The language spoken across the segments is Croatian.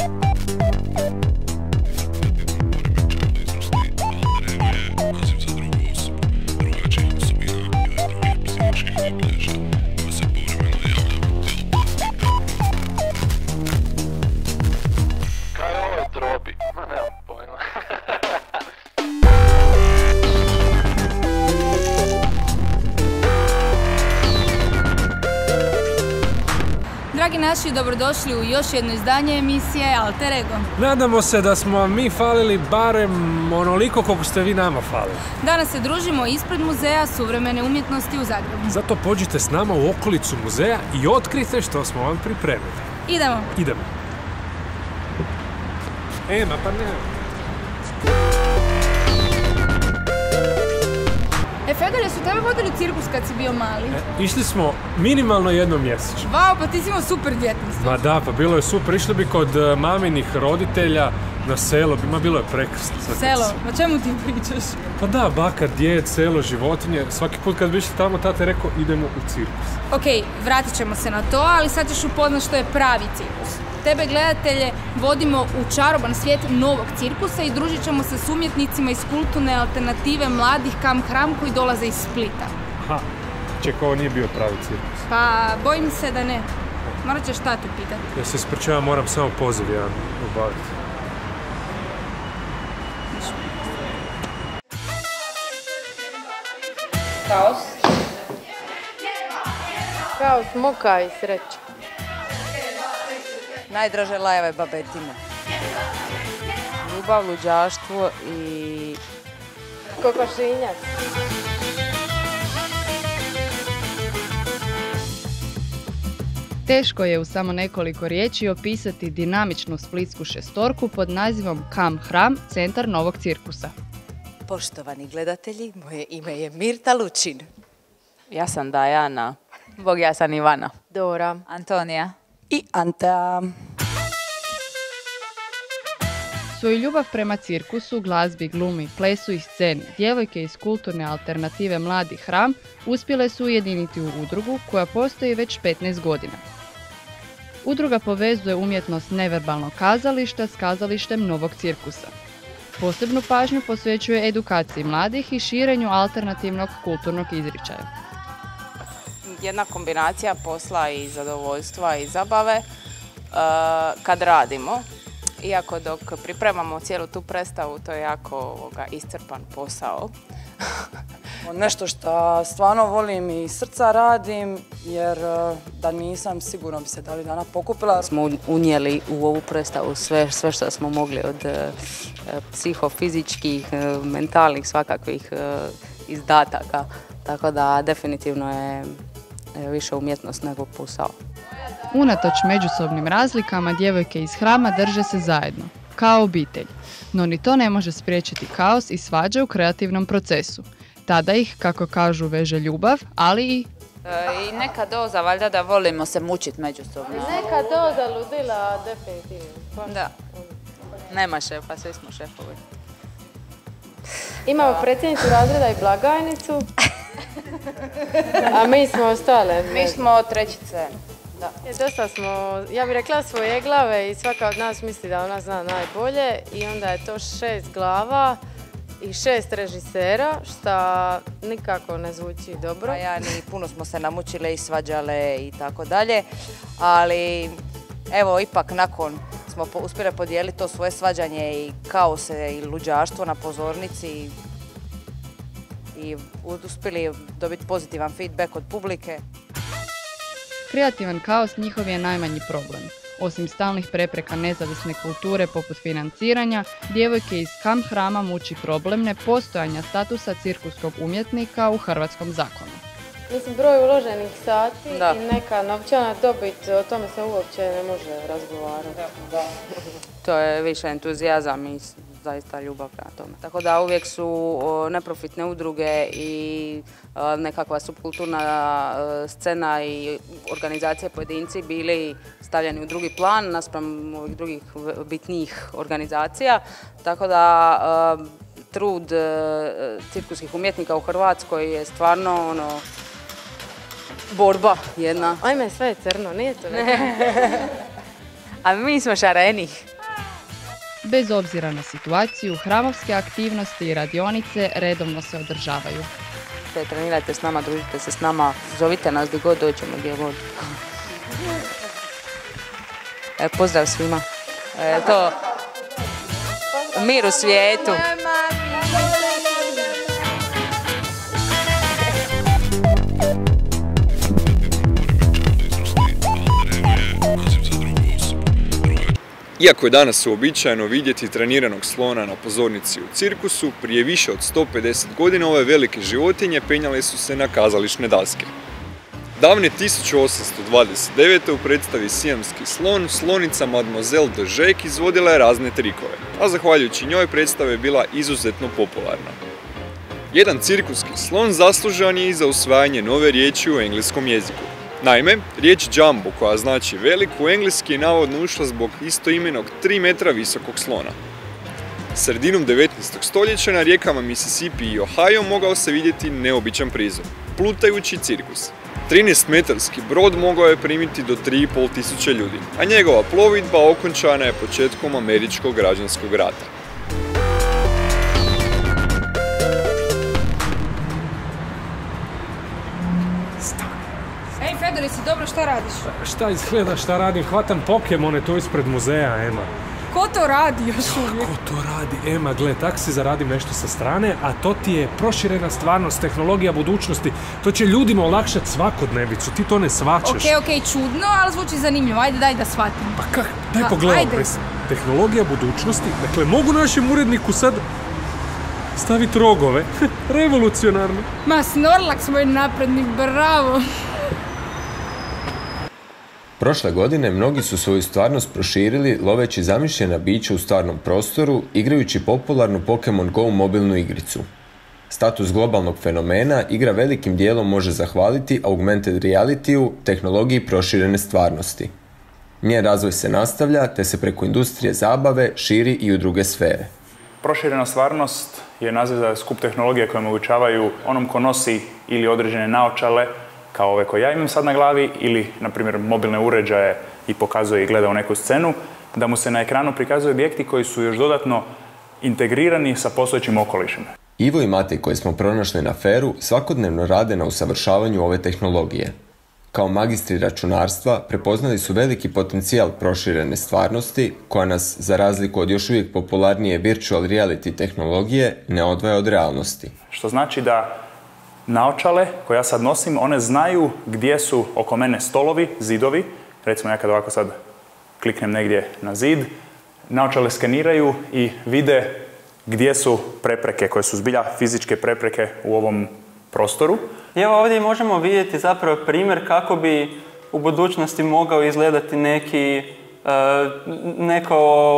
Dragi naši, dobrodošli u još jedno izdanje emisije Alter Ego. Nadamo se da smo vam mi falili barem onoliko koliko ste vi nama falili. Danas se družimo ispred Muzeja suvremene umjetnosti u Zagrebu. Zato pođite s nama u okolicu muzeja i otkrite što smo vam pripremili. Idemo. Idemo. Ma pa ne. Fedor, jesu tebe vodili u cirkus kad si bio mali? Išli smo minimalno jednom mjesečno. Vau, pa ti si imao super djetinjstvo. Ma da, pa bilo je super. Išli bi kod maminih roditelja na selo. Bilo je prekrasno. Selo? O čemu ti pričaš? Pa da, baka, djed, selo, životinje. Svaki put kad bi išli tamo, tata je rekao idemo u cirkus. Ok, vratit ćemo se na to, ali sad ćeš upoznat što je pravi cirkus. Tebe, gledatelje, vodimo u čaroban svijet novog cirkusa i družit ćemo se s umjetnicima iz kulturne alternative mladih Kam Hram koji dolaze iz Splita. Aha, čekaj, ovo nije bio pravi cirkus. Pa, bojim se da ne. Morat ćeš tate pitati. Ja se ispričavam, moram samo poziv jedan obaviti. Kaos. Kaos, muka i sreća. Najdraže lajeve babetine. Ljubav, luđaštvo i... kokošinjac. Teško je u samo nekoliko riječi opisati dinamičnu splitsku šestorku pod nazivom Kam Hram, centar novog cirkusa. Poštovani gledatelji, moje ime je Mirta Lučin. Ja sam Dajana. Bog, ja sam Ivana. Dora. Antonija. I Anta. Svoju ljubav prema cirkusu, glazbi, glumi, plesu i sceni, djevojke iz kulturne alternative Mladi Hram uspjele su ujediniti u udrugu koja postoji već 15 godina. Udruga povezuje umjetnost neverbalnog kazališta s kazalištem novog cirkusa. Posebnu pažnju posvećuje edukaciji mladih i širenju alternativnog kulturnog izričaja. Jedna kombinacija posla i zadovoljstva i zabave kad radimo. Iako dok pripremamo cijelu tu predstavu, to je jako iscrpan posao. Nešto što stvarno volim i srca radim, jer da nisam sigurno bi se dalje dana pokupila. Smo unijeli u ovu predstavu sve što smo mogli od psihofizičkih, mentalnih svakakvih izdataka. Tako da definitivno je više umjetnost nego posao. Unatoč međusobnim razlikama, djevojke iz Hrama drže se zajedno, kao obitelj. No ni to ne može spriječiti kaos i svađe u kreativnom procesu. Tada ih, kako kažu, veže ljubav, ali i... I neka doza, valjda da volimo se mučiti međusobno. Neka doza ludila, definitivno. Da. Nema šefa, svi smo šefovi. Imamo predsjednicu razreda i blagajnicu. A mi smo ostale. Mi smo trećice. Da. Dosta smo, ja bih rekla, svoje glave i svaka od nas misli da ona zna najbolje i onda je to 6 glava i 6 režisera, što nikako ne zvuči dobro. Pa ja ni puno smo se namučile i svađale i tako dalje, ali evo ipak nakon smo uspjeli podijeliti to svoje svađanje i kaose i luđaštvo na pozornici i uspjeli dobiti pozitivan feedback od publike. Kreativan kaos njihov je najmanji problem. Osim stalnih prepreka nezavisne kulture poput financiranja, djevojke iz Kam Hrama muči problem nepostojanja statusa cirkuskog umjetnika u hrvatskom zakonu. Mislim, broj uloženih sati i neka novčana dobit, o tome se uopće ne može razgovarati. Da. To je više entuzijazam i zaista ljubav prema tome. Tako da uvijek su neprofitne udruge i nekakva subkulturna scena i organizacije pojedinci bili stavljeni u drugi plan naspram ovih drugih bitnijih organizacija. Tako da trud cirkuskih umjetnika u Hrvatskoj je stvarno borba jedna. Ajme, sve je crno, nije to? A mi smo šareni. Bez obzira na situaciju, hramovske aktivnosti i radionice redovno se održavaju. Trenirajte s nama, družite se s nama, zovite nas gdje god dođemo, gdje god. Pozdrav svima. To mir u svijetu. Iako je danas uobičajeno vidjeti treniranog slona na pozornici u cirkusu, prije više od 150 godina ove velike životinje penjale su se na kazališne daske. Davne 1829. u predstavi Sijamski slon, slonica Mademoiselle de Jacques izvodila je razne trikove, a zahvaljujući njoj predstava je bila izuzetno popularna. Jedan cirkuski slon zaslužan je i za usvajanje nove riječi u engleskom jeziku. Naime, riječ jumbo, koja znači velik, u engleski je navodno ušla zbog istoimenog 3 metra visokog slona. Sredinom 19. stoljeća na rijekama Mississippi i Ohio mogao se vidjeti neobičan prizor, plutajući cirkus. 13-metarski brod mogao je primiti do 3.500 ljudi, a njegova plovidba okončana je početkom američkog građanskog rata. Ej, Fedor, jesi dobro, šta radiš? Šta izgleda, šta radim? Hvatam Pokemone tu ispred muzeja, Ema. Ko to radi još uvijek? Ko to radi? Ema, gle, tak si zaradim nešto sa strane, a to ti je proširena stvarnost, tehnologija budućnosti. To će ljudima olakšati svakodnevicu, ti to ne shvaćaš. Okej, čudno, ali zvuči zanimljivo. Ajde, daj da shvatim. Pa kak? Daj pogledaj. Tehnologija budućnosti, dakle, mogu našem uredniku sad staviti rogove. Revolucionarno. Ma, Snorlax, moj naprednik, bravo. Prošle godine mnogi su svoju stvarnost proširili loveći zamišljena bića u stvarnom prostoru, igrajući popularnu Pokemon Go mobilnu igricu. Status globalnog fenomena igra velikim dijelom može zahvaliti augmented realityu, tehnologiji proširene stvarnosti. Njen razvoj se nastavlja, te se preko industrije zabave širi i u druge sfere. Proširena stvarnost je naziv za skup tehnologije koje omogućavaju onom ko nosi ili određene naočale, kao ove koje ja imam sad na glavi, ili, na primjer, mobilne uređaje i pokazuje i gleda u neku scenu, da mu se na ekranu prikazuju objekti koji su još dodatno integrirani sa postojećim okolišem. Ivo i Matej, koje smo pronašli na FER-u, svakodnevno rade na usavršavanju ove tehnologije. Kao magistri računarstva prepoznali su veliki potencijal proširene stvarnosti, koja nas, za razliku od još uvijek popularnije virtual reality tehnologije, ne odvaja od realnosti. Što znači da naočale koje ja sad nosim, one znaju gdje su oko mene stolovi, zidovi. Recimo ja kad ovako sad kliknem negdje na zid, naočale skeniraju i vide gdje su prepreke, koje su zbilja fizičke prepreke u ovom prostoru. I evo ovdje možemo vidjeti zapravo primjer kako bi u budućnosti mogao izgledati neko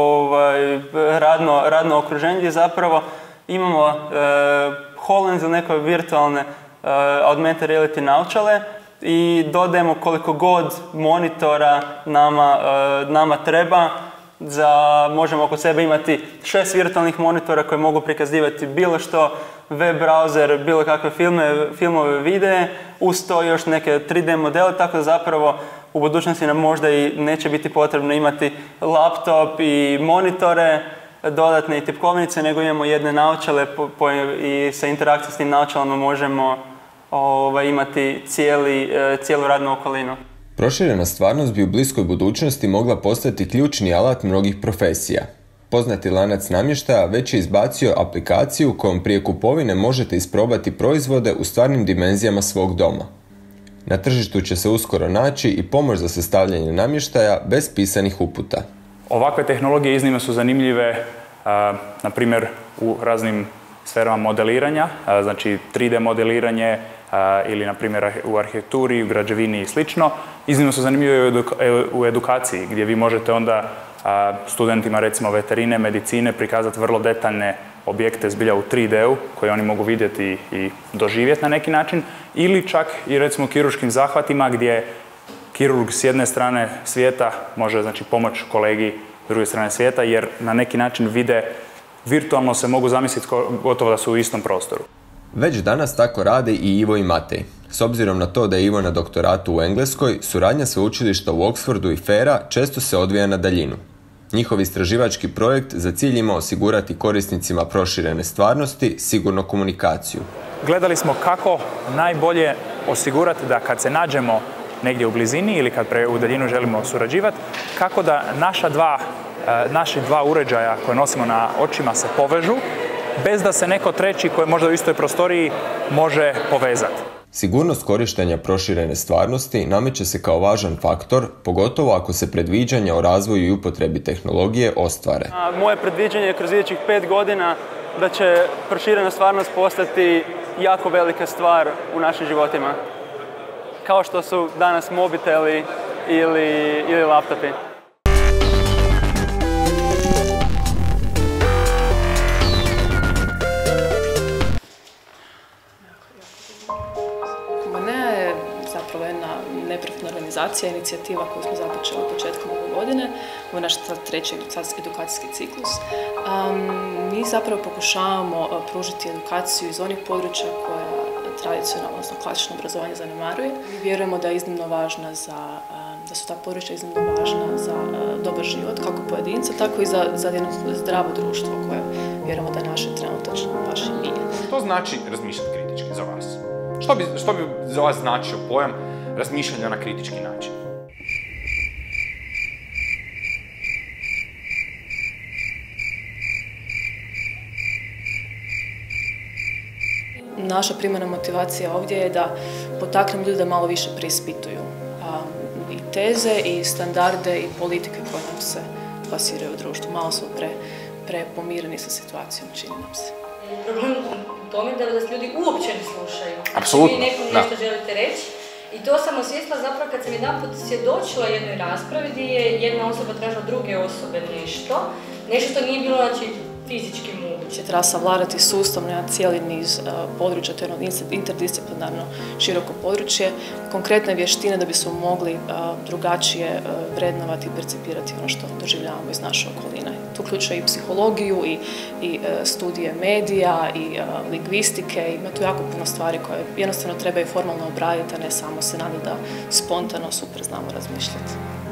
radno okruženje gdje zapravo imamo HoloLens ili neke virtualne augmented reality naočale i dodajemo koliko god monitora nama treba. Možemo oko sebe imati 6 virtualnih monitora koji mogu prikazivati bilo što, web browser, bilo kakve filmove, videe, uz to još neke 3D modele, tako da zapravo u budućnosti nam možda i neće biti potrebno imati laptop i monitore, dodatne i tipkovnice, nego imamo jedne naočale i sa interakcijom s tim naočalama možemo imati cijelu radnu okolinu. Proširena stvarnost bi u bliskoj budućnosti mogla postati ključni alat mnogih profesija. Poznati lanac namještaja već je izbacio aplikaciju kojom prije kupovine možete isprobati proizvode u stvarnim dimenzijama svog doma. Na tržištu će se uskoro naći i pomoć za sastavljanje namještaja bez pisanih uputa. Ovakve tehnologije iznimno su zanimljive, na primjer, u raznim sferama modeliranja, znači 3D modeliranje ili, na primjer, u arhitekturi, u građevini i slično. Iznimno su zanimljive u edukaciji, gdje vi možete onda studentima, recimo, veterine, medicine, prikazati vrlo detaljne objekte zbilja u 3D-u, koje oni mogu vidjeti i doživjeti na neki način, ili čak i, recimo, kirurškim zahvatima, gdje kirurg s jedne strane svijeta može, znači, pomoći kolegi s druge strane svijeta, jer na neki način vide, virtualno se mogu zamisliti gotovo da su u istom prostoru. Već danas tako rade i Ivo i Matej. S obzirom na to da je Ivo na doktoratu u Engleskoj, suradnja sveučilišta u Oxfordu i FER-a često se odvija na daljinu. Njihov istraživački projekt za cilj ima osigurati korisnicima proširene stvarnosti sigurnu komunikaciju. Gledali smo kako najbolje osigurati da kad se nađemo negdje u blizini ili kad u daljinu želimo surađivati, kako da naši dva uređaja koje nosimo na očima se povežu, bez da se neko treći koji je možda u istoj prostoriji može povezati. Sigurnost korištenja proširene stvarnosti nameće se kao važan faktor, pogotovo ako se predviđanja o razvoju i upotrebi tehnologije ostvare. Moje predviđanje je kroz idućih 5 godina da će proširena stvarnost postati jako velika stvar u našim životima. Kao što su danas mobiteli ili laptopi. Neprofitna organizacija, inicijativa koju smo započeli početkom ove godine. Ovo je naš treći edukacijski ciklus. Mi zapravo pokušavamo pružiti edukaciju iz onih područja koja tradicionalno, odnosno klasično obrazovanje zanemaruje. Vjerujemo da je iznimno važna da su ta područja iznimno važna za dobar život, kako pojedinca, tako i za jedno zdravo društvo koje vjerujemo da je naše trenutačno baš i nije. Što znači razmišljati kritički za vas? Što bi za vas značio pojam razmišljanja na kritički način? Naša primarna motivacija ovdje je da potaknemo ljude da malo više preispituju i teze i standarde i politike koje nam se plasiraju u društvu. Malo smo prepomireni sa situacijom, čini nam se. Problem u tome da vas ljudi uopće ne slušaju. Apsolutno. Vi nekom nešto želite reći. I to sam osvijestila zapravo kad sam jedanput svjedočila jednoj raspravi gdje je jedna osoba tražila druge osobe nešto što nije bilo, znači, fizički moguće. Treba savladati sustavno jedan cijeli niz područja, to je jedno interdisciplinarno široko područje, konkretne vještine da bismo mogli drugačije vrednovati i percipirati ono što doživljavamo iz naše okoline. To uključuje i psihologiju i studije medija i lingvistike, ima tu jako puno stvari koje jednostavno trebaju formalno obraditi, a ne samo se nadati da spontano super znamo razmišljati.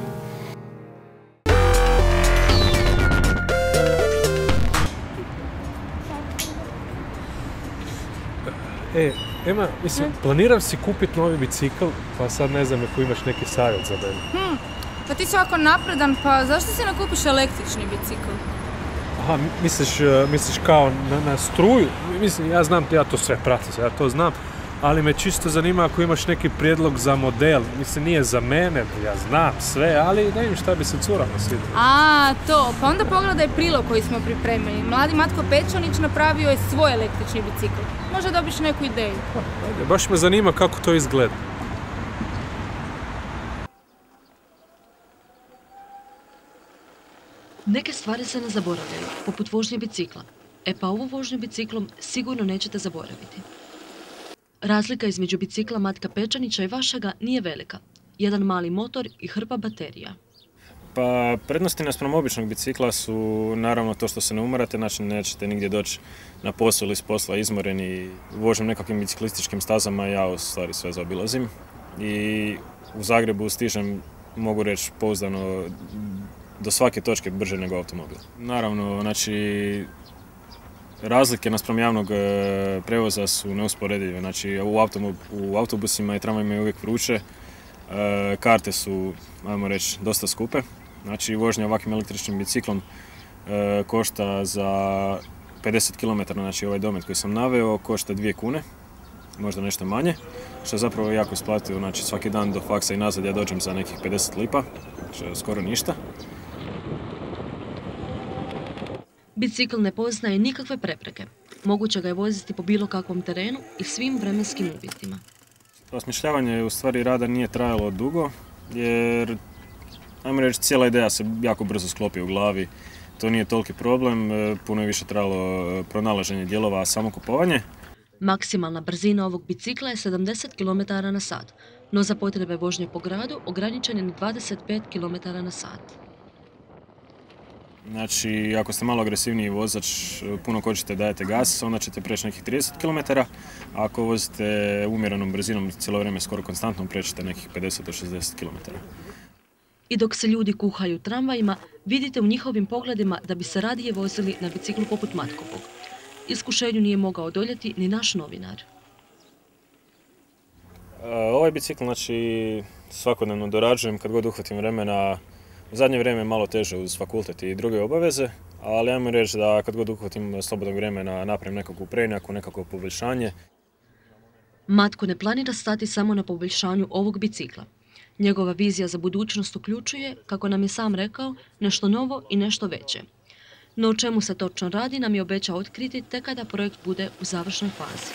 Ema, planiram si kupiti novi bicikl, pa sad ne znam ako imaš neki savjet za mene. Pa ti si ovako napredan, pa zašto si ne kupiš električni bicikl? Aha, misliš kao na struju? Mislim, ja to sve pratim, ja to znam, ali me čisto zanima ako imaš neki prijedlog za model. Mislim, nije za mene, ja znam sve, ali ne vidim šta bi se curama svidjelo. To, pa onda pogledaj prilog koji smo pripremili. Mladi Matko Pečanić napravio je svoj električni bicikl. Možda dobiš neku ideju. Baš me zanima kako to izgleda. Neke stvari se ne zaboravljaju, poput vožnje bicikla. Pa ovu vožnju biciklom sigurno nećete zaboraviti. Razlika između bicikla Matka Pečanića i vašega nije velika. Jedan mali motor i hrpa baterija. Pa prednosti naspram običnog bicikla su naravno to što se ne umarate, znači nećete nigdje doći na posao ili s posla izmoreni. Vožem nekakvim biciklističkim stazama, ja u stvari sve zaobilazim. I u Zagrebu stižem, mogu reći pouzdano, do svake točke brže nego automobil. Naravno, znači, razlike naspram javnog prevoza su neusporedive. Znači, u autobusima i tramvajima je uvijek vruće, karte su, ajmo reći, dosta skupe. Znači, vožnja ovakvim električnim biciklom košta za 50 km, znači ovaj domet koji sam naveo, košta 2 kune, možda nešto manje, što je zapravo jako isplativo. Znači, svaki dan do faksa i nazad ja dođem za nekih 50 lipa, što je skoro ništa. Bicikl ne poznaje nikakve prepreke. Moguće ga je voziti po bilo kakvom terenu i svim vremenskim uvjetima. Osmišljavanje u stvari rada nije trajalo dugo, jer, ajmo reći, cijela ideja se jako brzo sklopi u glavi. To nije toliki problem, puno je više trajalo pronalaženje dijelova, a samo kupovanje. Maksimalna brzina ovog bicikla je 70 km/h, no za potrebe vožnje po gradu ograničen je na 25 km/h. Znači, ako ste malo agresivniji vozač, puno kočite, dajete gas, onda ćete preći nekih 30 km, a ako vozite umjerenom brzinom cijelo vrijeme skoro konstantno, prećete nekih 50 do 60 km. I dok se ljudi kuhaju tramvajima, Vidite u njihovim pogledima da bi se radije vozili na biciklu poput Matkovog. Iskušenju nije mogao odoljeti ni naš novinar. Ovaj bicikl, znači, svakodnevno dorađujem kad god uhvatim vremena. U zadnje vrijeme malo teže uz fakultet i druge obaveze, ali ajmo reći da kad god uhvatim slobodnog vremena napravim nekakvu preinjaku, nekakvo poboljšanje. Matko ne planira stati samo na poboljšanju ovog bicikla. Njegova vizija za budućnost uključuje, kako nam je sam rekao, nešto novo i nešto veće. No o čemu se točno radi nam je obećao otkriti tek kada projekt bude u završnoj fazi.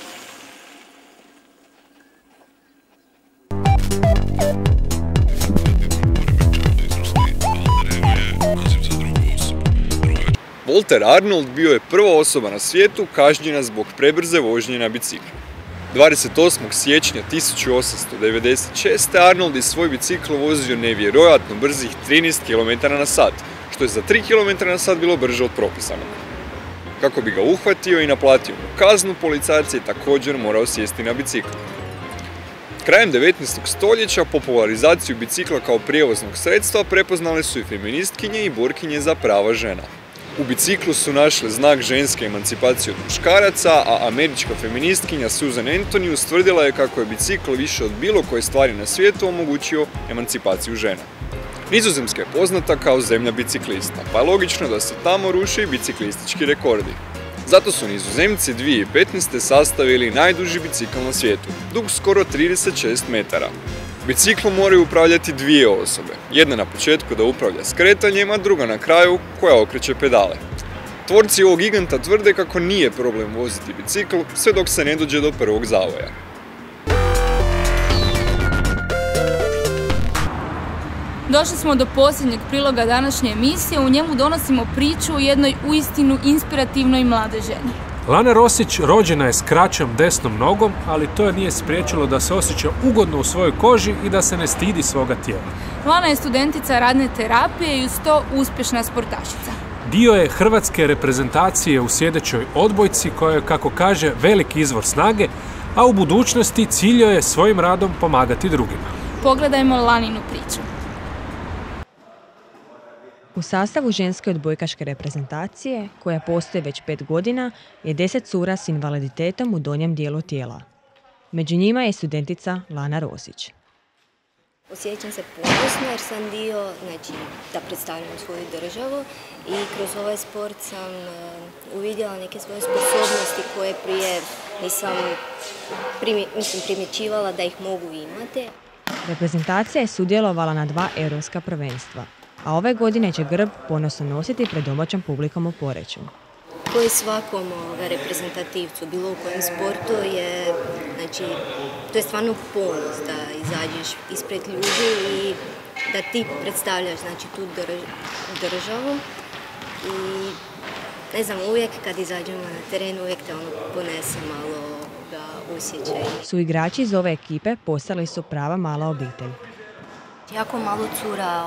Walter Arnold bio je prva osoba na svijetu kažnjena zbog prebrze vožnje na biciklu. 28. siječnja 1896. Arnold je svoj bicikl vozio nevjerojatno brzih 13 km na sat, što je za 3 km na sat bilo brže od propisanog. Kako bi ga uhvatio i naplatio mu kaznu, policajac je također morao sjesti na bicikl. Krajem 19. stoljeća popularizaciju bicikla kao prijevoznog sredstva prepoznale su i feministkinje i borkinje za prava žena. U biciklu su našli znak ženske emancipacije od muškaraca, a američka feministkinja Susan Anthony ustvrdila je kako je bicikl više od bilo koje stvari na svijetu omogućio emancipaciju žena. Nizozemska je poznata kao zemlja biciklista, pa je logično da se tamo ruše i biciklistički rekordi. Zato su Nizozemci 2015. sastavili najduži bicikl na svijetu, dug skoro 36 metara. Biciklom moraju upravljati dvije osobe, jedna na početku da upravlja skretanjem, a druga na kraju koja okreće pedale. Tvorci ovog giganta tvrde kako nije problem voziti bicikl sve dok se ne dođe do prvog zavoja. Došli smo do posljednjeg priloga današnje emisije, u njemu donosimo priču o jednoj uistinu inspirativnoj mlade ženi. Lana Rosić rođena je s kraćom desnom nogom, ali to je nije spriječilo da se osjeća ugodno u svojoj koži i da se ne stidi svoga tijela. Lana je studentica radne terapije i uz to uspješna sportašica. Dio je hrvatske reprezentacije u sjedećoj odbojci koja je, kako kaže, veliki izvor snage, a u budućnosti cilj joj je svojim radom pomagati drugima. Pogledajmo Laninu priču. U sastavu ženske odbojkaške reprezentacije, koja postoji već 5 godina, je 10 cura s invaliditetom u donjem dijelu tijela. Među njima je studentica Lana Rosić. Osjećam se ponosno jer sam dio, da predstavljam svoju državu i kroz ovaj sport sam uvidjela neke svoje sposobnosti koje prije nisam primjećivala da ih mogu imati. Reprezentacija je sudjelovala na 2 europska prvenstva, a ove godine će grb ponosno nositi pred domaćom publikom u Poreču. Koji svakom reprezentativcu, bilo u kojem sportu je, to je stvarno ponos da izađeš ispred ljudi i da ti predstavljaš tu državu. I ne znam, uvijek kad izađemo na teren, uvijek te ponese malo osjećaj. Suigrači iz ove ekipe postali su prava mala obitelj. Jako malo cura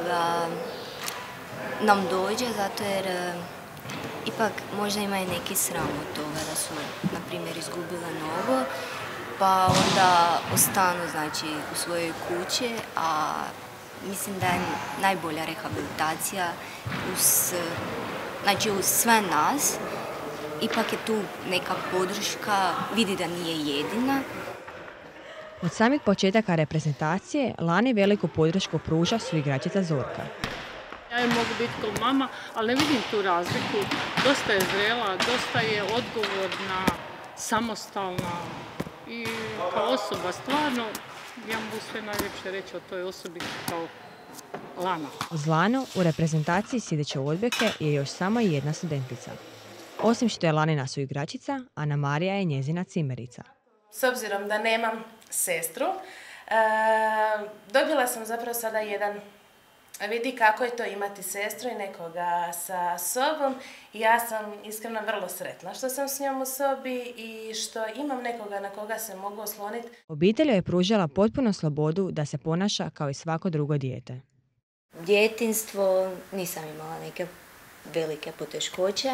nam dođe, zato jer ipak možda imaju neki sram od toga da su, na primjer, izgubile nogu, pa onda ostanu, u svojoj kući, a mislim da je najbolja rehabilitacija uz sve nas. Ipak je tu neka podrška, vidi da nije jedina. Od samih početaka reprezentacije Lani veliku podršku pruža suigračica Zorka. Ja je mogu biti kao mama, ali ne vidim tu razliku. Dosta je zrela, dosta je odgovorna, samostalna i kao osoba stvarno, ja mogu sve najljepše reći o toj osobi kao Lana. Uz Lanu u reprezentaciji sjedeće odbojke je još samo jedna studentica. Osim što je Lanina suigračica, Ana Marija je njezina cimerica. S obzirom da nemam sestru, dobila sam zapravo sada jedan vidi kako je to imati sestru i nekoga sa sobom. I ja sam iskreno vrlo sretna što sam s njom u sobi i što imam nekoga na koga se mogu osloniti. Obitelj je pružala potpuno slobodu da se ponaša kao i svako drugo dijete. Djetinjstvo nisam imala neke velike poteškoće.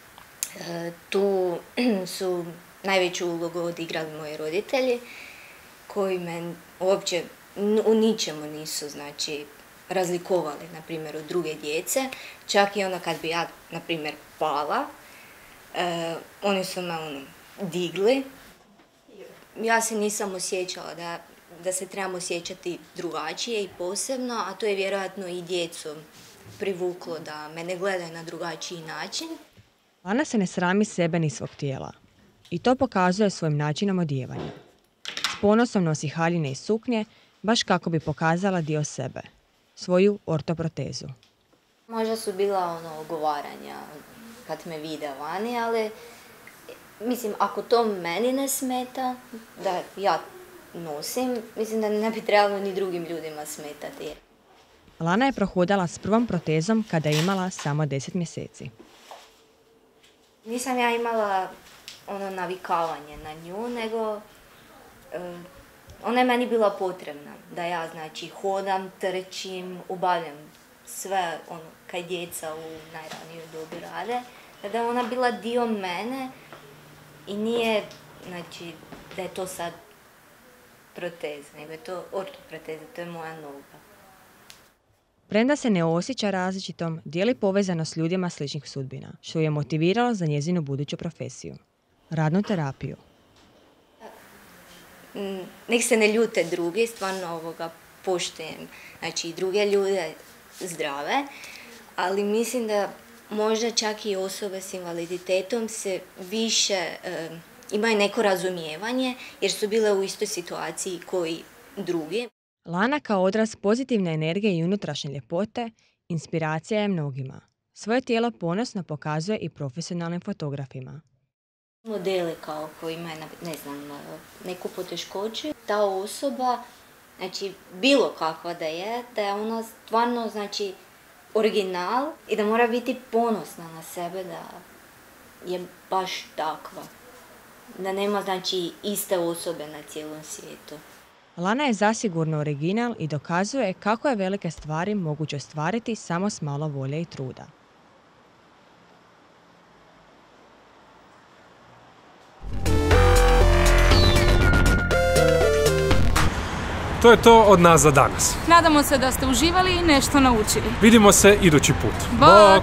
Tu su najveću ulogu odigrali moji roditelji koji me uopće u ničemu nisu razlikovali, na primjer, od druge djece. Čak i ono kad bi ja, na primjer, pala, oni su me digli. Ja se nisam osjećala da se trebam osjećati drugačije i posebno, a to je vjerojatno i djecu privuklo da me ne gledaju na drugačiji način. Lana se ne srami sebe ni svog tijela. I to pokazuje svojim načinom odijevanja. S ponosom nosi haljine i suknje, baš kako bi pokazala dio sebe, svoju ortoprotezu. Možda su bila ogovaranja kad me vide vani, ali mislim, ako to meni ne smeta, da ja nosim, mislim da ne bi trebalo ni drugim ljudima smetati. Lana je prohodala s prvom protezom kada je imala samo 10 mjeseci. Nisam ja imala navikavanje na nju, nego ona je meni bila potrebna. Da ja, znači, hodam, trčim, obavljam sve kaj djeca u najranijoj dobi rade. Da je ona bila dio mene i nije, znači, da je to sad proteza, nego je to ortoproteza, to je moja noga. Premda se ne osjeća različitom, dijeli povezano s ljudima sličnih sudbina, što je motiviralo za njezinu buduću profesiju. Radnu terapiju. Nek se ne ljute drugi, stvarno poštujem, znači, druge ljude zdrave, ali mislim da možda čak i osobe s invaliditetom se više imaju neko razumijevanje jer su bile u istoj situaciji koji drugi. Lana kao odraz pozitivne energije i unutrašnje ljepote inspiracija je mnogima. Svoje tijelo ponosno pokazuje i profesionalnim fotografima. Modeli koji imaju, ne znam, neku poteškoću, ta osoba, znači bilo kakva da je ona stvarno, znači, original i da mora biti ponosna na sebe da je baš takva. Da nema, znači, iste osobe na cijelom svijetu. Lana je zasigurno original i dokazuje kako je velike stvari moguće ostvariti samo s malo volje i truda. To je to od nas za danas. Nadamo se da ste uživali i nešto naučili. Vidimo se idući put. Bok!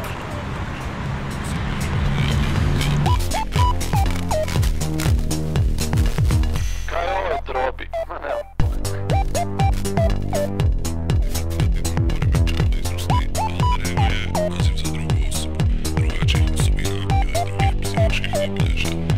Kaj je ovo drobi? Ma nemam. Naziv za drugu osobu, drugačijih osobina ili drugih psihičkih obilježja.